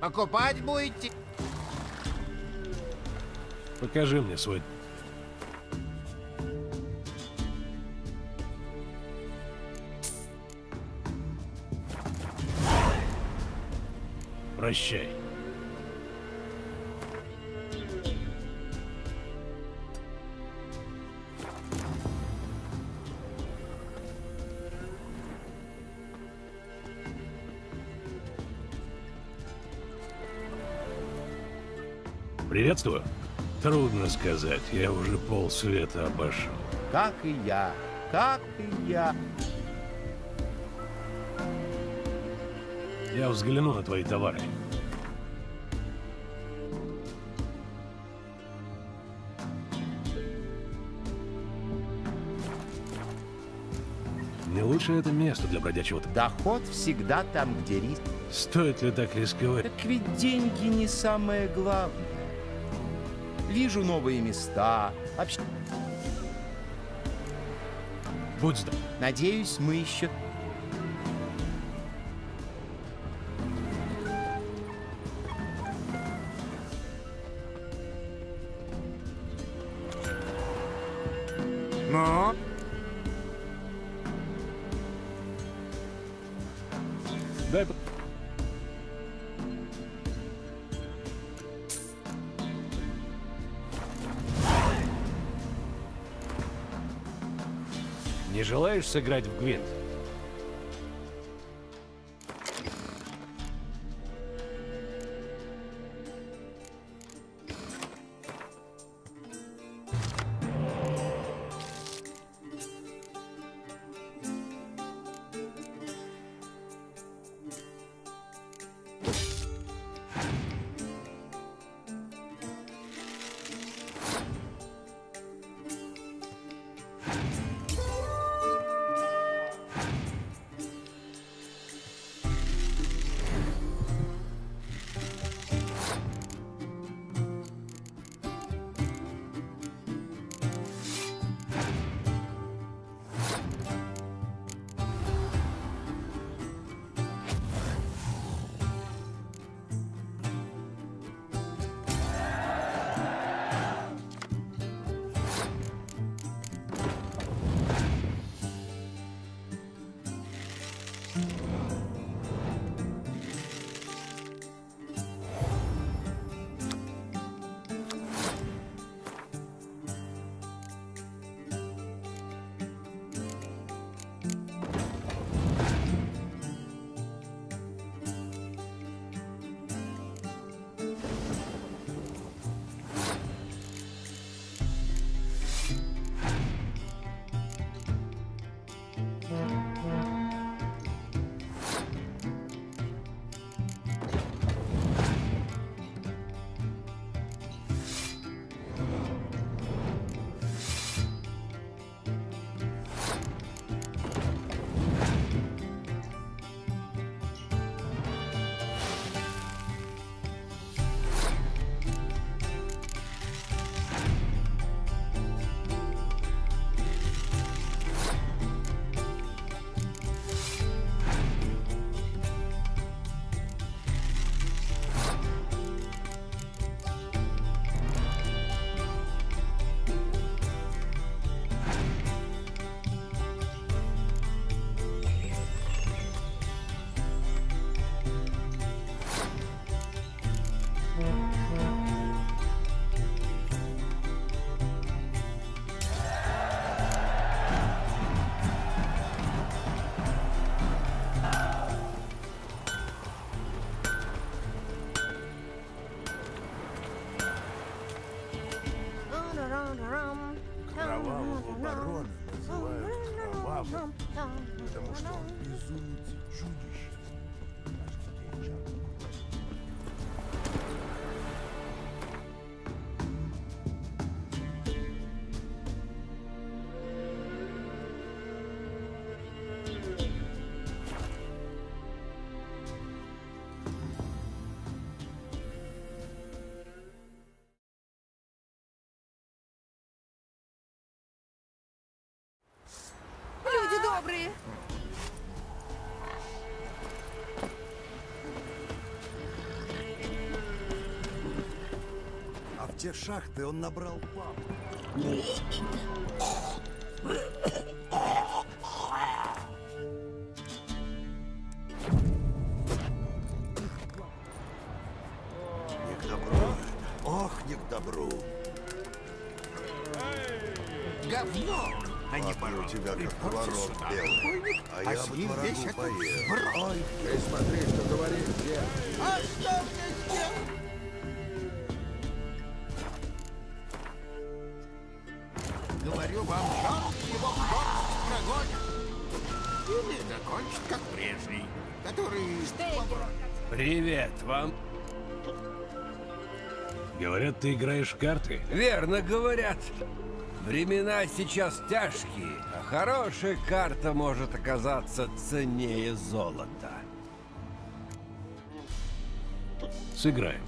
Покупать будете? Покажи мне свой... Прощай. Приветствую. Трудно сказать, я уже полсвета обошел. Как и я, как и я. Я взгляну на твои товары. Не лучше это место для бродячего. Доход всегда там, где риск. Стоит ли так рисковать? Так ведь деньги не самое главное. Вижу новые места. Будь здоров. Надеюсь, мы еще... Но... Дай... Не желаешь сыграть в Гвинт? Кровавого барона называют кровавым, потому что он безумец и чудище. Люди добрые. те шахты он набрал пап. Не к добру. Ох, не к добру. Говно, а не Папа, у порог. тебя как Приходится творог сюда. белый. Покойник, А я с бы ним творогу весь этот поел. сброд. Ой, ты смотри, что говоришь, дед. Оставьте здесь! Говорю вам, черт его в город прогонит. Или закончит, как прежний, который... Привет вам. Говорят, ты играешь в карты? Верно говорят. Времена сейчас тяжкие, а хорошая карта может оказаться ценнее золота. Сыграем.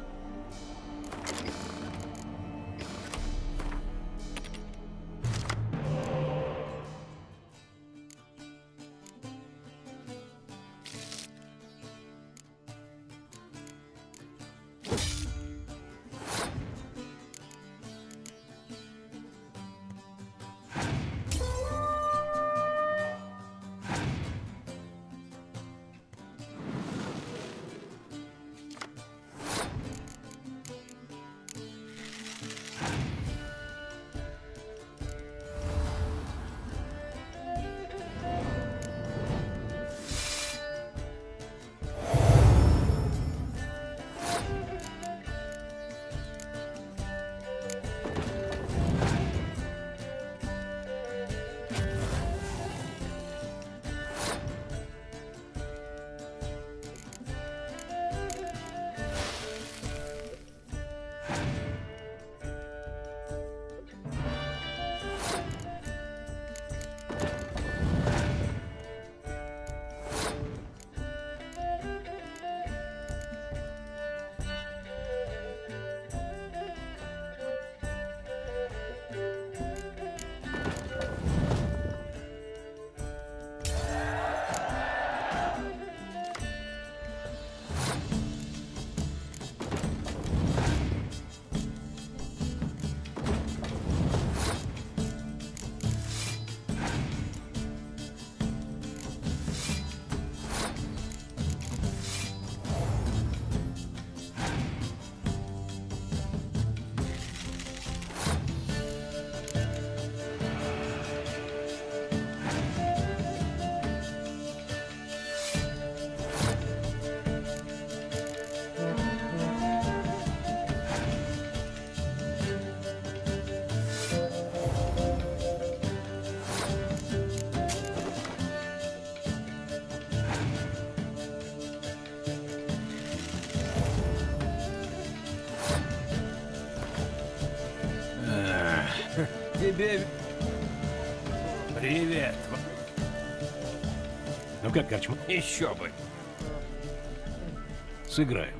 Тебе... Привет. Ну как, Корчма? Еще бы. Сыграем.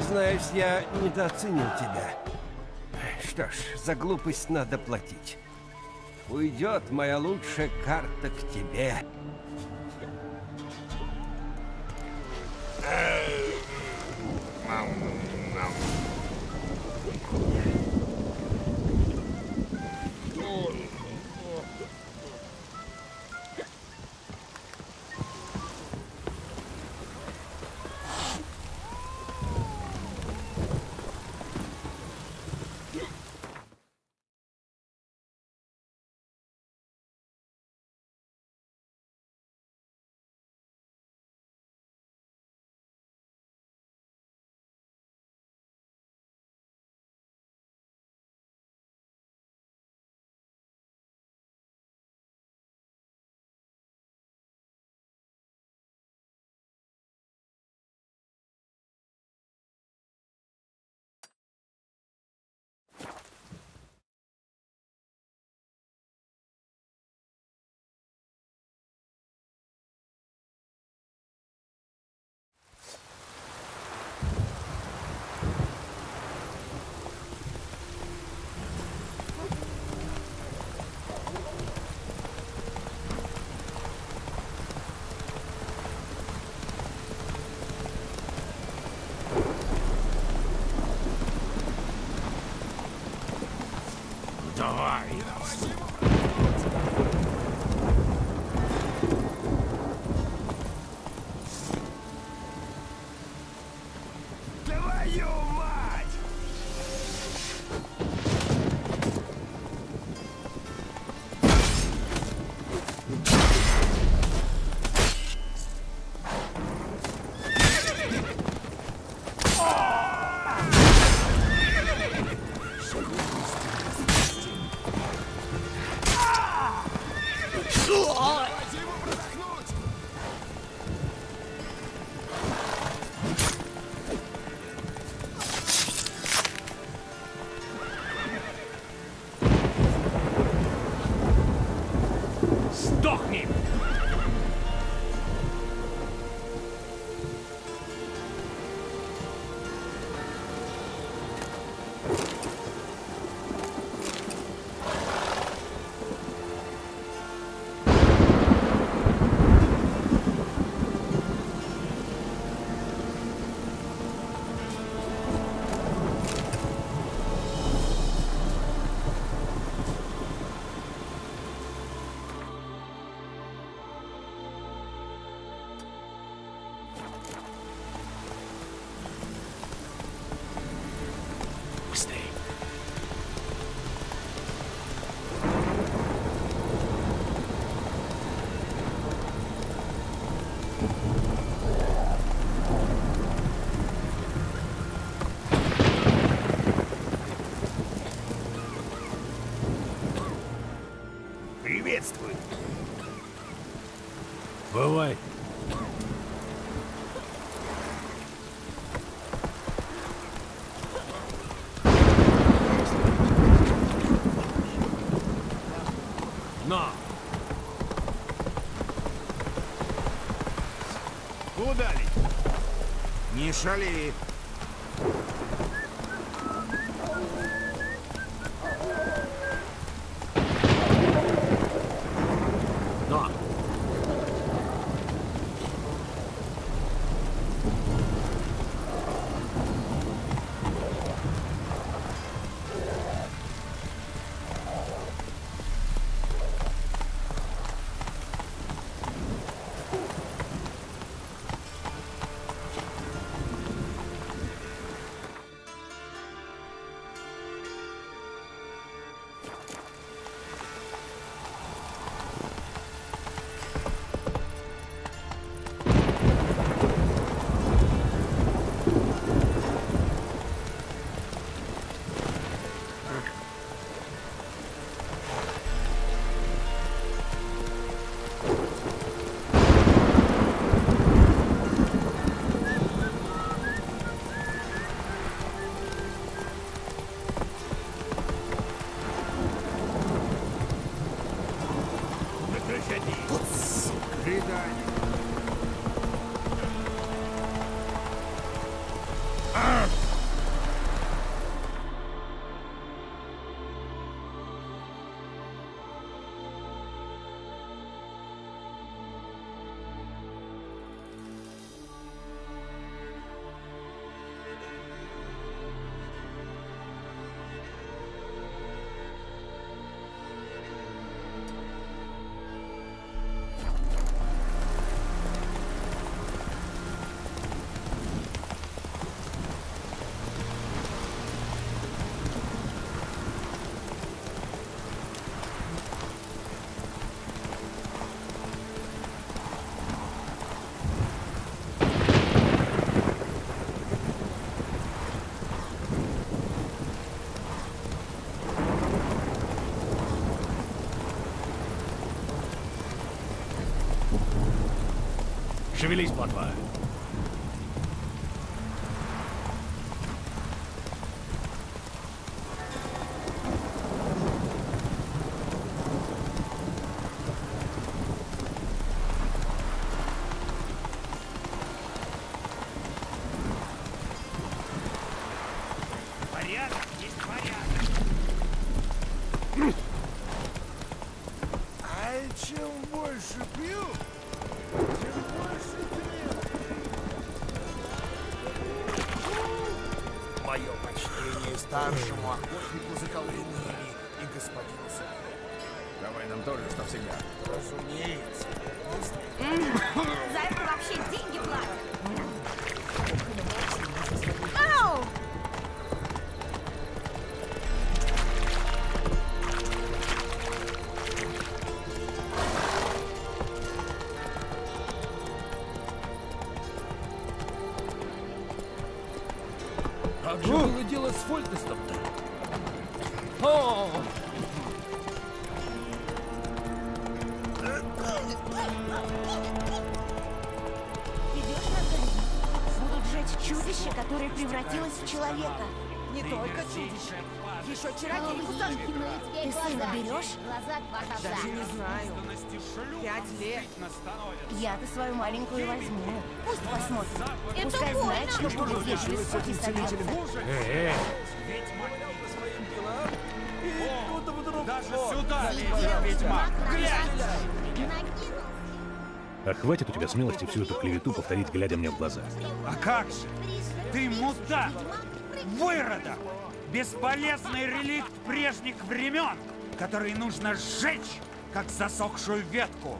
Признаюсь, я недооценил тебя. Что ж, за глупость надо платить. Уйдет моя лучшая карта к тебе. Давай. Твою мать! Сдохни! Быстрей! Приветствую. Бывай. На! Куда ли? Не шали. На! Шевелись, плотва. Порядок есть порядок. А чем больше пью, тем больше Мое почтение старшему охотнику за колдуньями и господину Соколу. Давай нам тоже, что всегда. Разумеется. За это вообще деньги платят. Ау! Как же было дело с Фольтестом-то? О! Идешь на горизонт, будут жечь чудище, которое превратилось в человека. Не только чудище, еще чародейку сожгут. Ты сына берешь? Даже не знаю. 5 лет. Я-то свою маленькую возьму. Пусть посмотрит. Пускай знает, что будет, если сути соберутся. А хватит у тебя смелости всю эту клевету повторить, глядя мне в глаза. А как же? Ты мудак! Выродок! Бесполезный реликт прежних времен, который нужно сжечь, как засохшую ветку.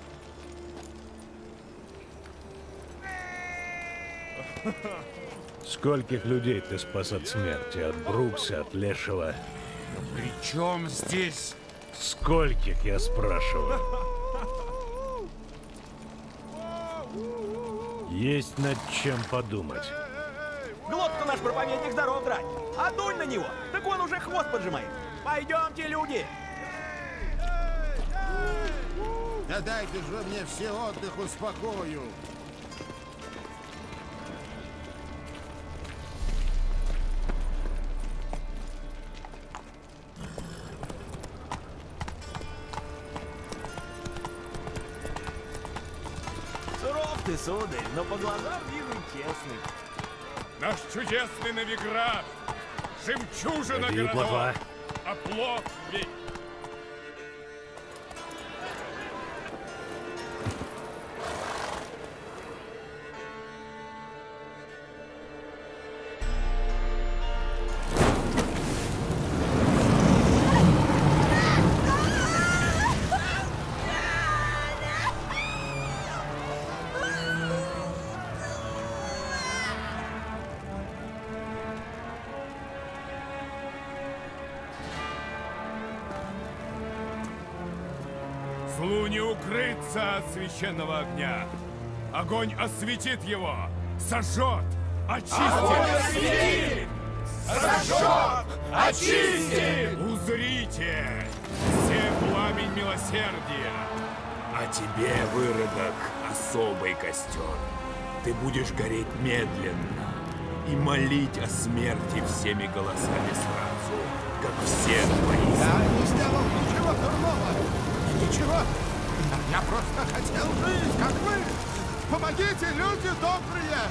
Скольких людей ты спас от смерти? От Брукса, от Лешего? При чем здесь? Скольких, я спрашиваю? Есть над чем подумать. Глотку наш проповедник здоров драть. А дунь на него, так он уже хвост поджимает. Пойдемте, люди. Да дайте же мне все отдых успокою. Суров ты, сударь, но по глазам вижу честный. Наш чудесный Новиград, жемчужина Иди, городов, плотва. оплот век. Злу не укрыться от священного огня. Огонь осветит его, сожжет, очистит. Сожжет, очистит. Узрите, все пламень милосердия. А тебе, выродок, особый костер. Ты будешь гореть медленно и молить о смерти всеми голосами сразу, как все твои. Я не сделал ничего дурного. Ничего. Я просто хотел жить, как вы. Помогите, люди добрые.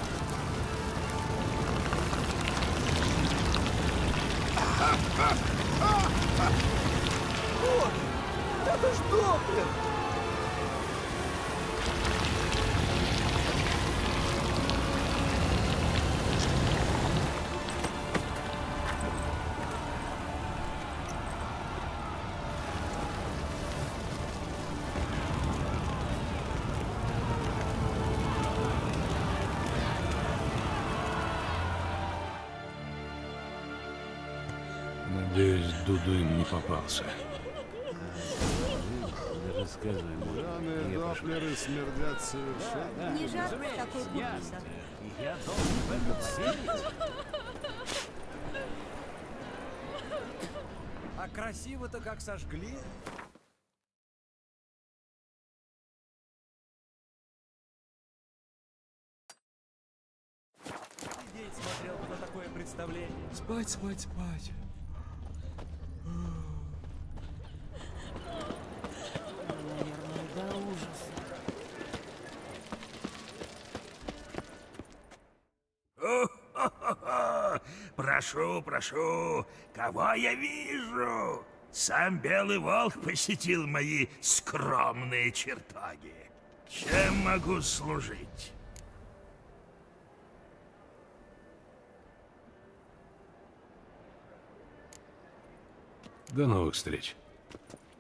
Это ж доктор. Надеюсь, Дуду им не попался. Раны доплеры смердят совершенно. Не жарко в такой куртке. Я должен в этом поверить. А красиво-то как сожгли. Спать, спать, спать. Наверное, до ужаса. Прошу, прошу, кого я вижу? Сам Белый Волк посетил мои скромные чертоги. Чем могу служить? До новых встреч.